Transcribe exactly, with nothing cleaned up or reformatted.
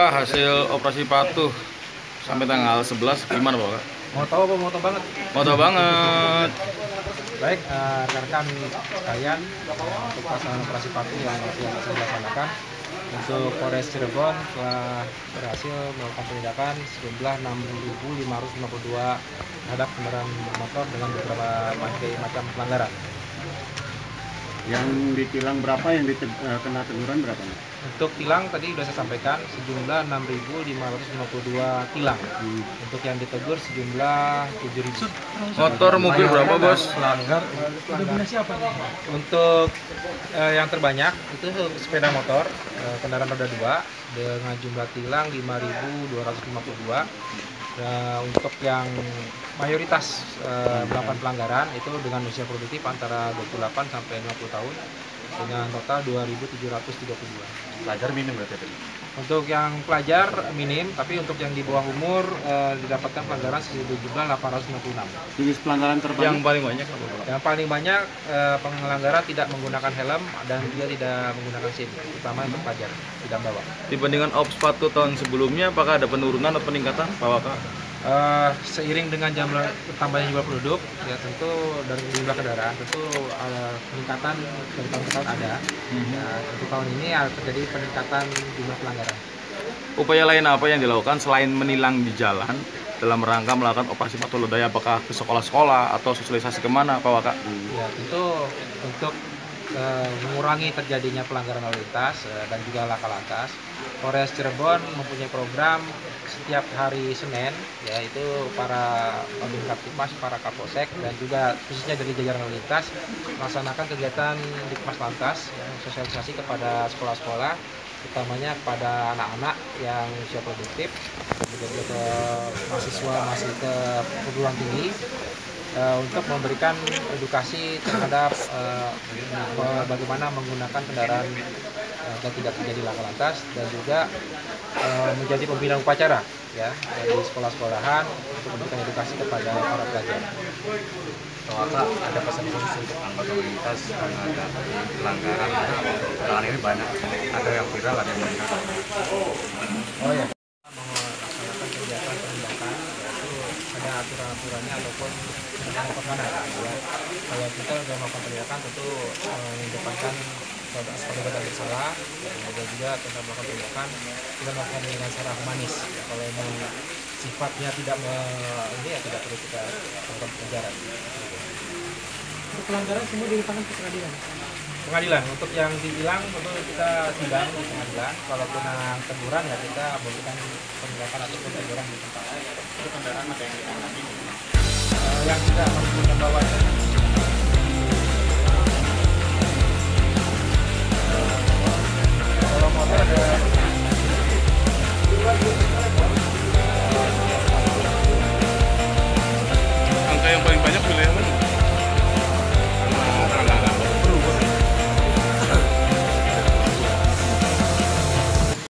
Kak, hasil operasi patuh sampai tanggal sebelas gimana Pak? Mau tahu apa mau tahu banget? Mau tahu banget. Baik, eh, rekan-rekan sekalian, untuk pelaksanaan operasi patuh yang yang dilaksanakan untuk Polres Cirebon telah berhasil melakukan penindakan sejumlah enam ribu lima ratus lima puluh dua terhadap kendaraan motor dengan beberapa macam pelanggaran. Yang ditilang berapa, yang kena teguran berapa? Untuk tilang tadi sudah saya sampaikan sejumlah enam ribu lima ratus lima puluh dua tilang. Hmm. Untuk yang ditegur sejumlah tujuh ribu. Motor mobil berapa bos? Pelanggar. Dominasi apa? Untuk eh, yang terbanyak itu sepeda motor eh, kendaraan roda dua dengan jumlah tilang lima ribu dua ratus lima puluh dua. Nah, untuk yang mayoritas uh, melakukan pelanggaran itu dengan usia produktif antara dua puluh delapan sampai lima puluh tahun dengan total dua ribu tujuh ratus tiga puluh dua. Pelajar minim berarti tadi? Untuk yang pelajar minim, tapi untuk yang di bawah umur uh, didapatkan pelanggaran sejumlah delapan ratus lima puluh enam. Jenis pelanggaran terbanyak? Yang paling banyak? Yang paling banyak uh, pelanggaran tidak menggunakan helm dan juga tidak menggunakan SIM, terutama untuk pelajar tidak bawa. Dibandingkan ops patuh tahun sebelumnya, apakah ada penurunan atau peningkatan Pak Waka? Uh, seiring dengan jumlah tambahnya jumlah penduduk, ya tentu dari jumlah kendaraan tentu uh, peningkatan dari tahun ke tahun ada. Mm-hmm. Ya, untuk tahun ini ya, terjadi peningkatan jumlah pelanggaran. Upaya lain apa yang dilakukan selain menilang di jalan dalam rangka melakukan operasi patuh ledai? Apakah ke sekolah-sekolah atau sosialisasi kemana Pak Waka? Ya tentu untuk uh, mengurangi terjadinya pelanggaran lalu lintas uh, dan juga laka lantas, Polres Cirebon mempunyai program setiap hari Senin, yaitu para Babin Kaptimas, para Kapolsek dan juga khususnya dari jajaran lalu lintas melaksanakan kegiatan Dikmas Lantas, ya, sosialisasi kepada sekolah-sekolah, utamanya kepada anak-anak yang usia produktif, juga ke mahasiswa masih ke perguruan tinggi, uh, untuk memberikan edukasi terhadap uh, bagaimana menggunakan kendaraan uh, dan tidak terjadi laka lantas, dan juga uh, menjadi pembina upacara ya di sekolah-sekolahan untuk memberikan edukasi kepada para pelajar. Pak, ada pesan khusus untuk anggota lalu lintas menghadapi pelanggaran pelanggaran ini banyak, ada yang viral, ada yang meningkat. Oh ya, melaksanakan kegiatan penindakan itu ada aturan-aturannya ataupun tindakan permanen ya. Kalau kita sudah melakukan penindakan tentu mengedepankan perbuatan bersalah, dan juga tentang melakukan tindakan kita melakukan dengan secara humanis. Ya, kalau memang sifatnya tidak me, ini ya tidak perlu kita lakukan penjara. Untuk pelanggaran semua dilimpahkan ke pengadilan. Pengadilan untuk yang ditilang tentu kita sidang di pengadilan. Kalaupun yang teguran ya kita memberikan penindakan ataupun teguran di tempat. Itu kendaraan ada yang ditangani? Uh, yang tidak menggunakan bawaan.